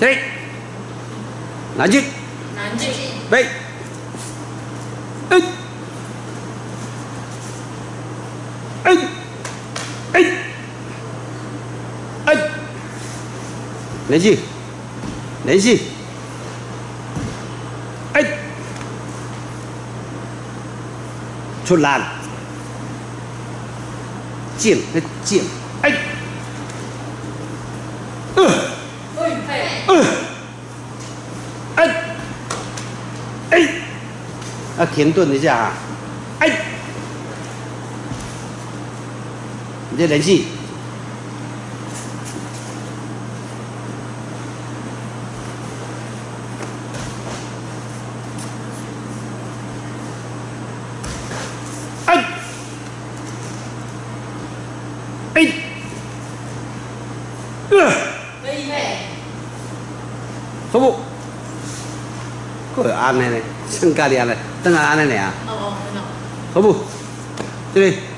这里，南进， 南进， 背，连续，连续，出篮，进，进，停顿一下啊，你这连续，手部，个安尼咧，像家己安尼，等下安尼尔。 哦， 手部，这里。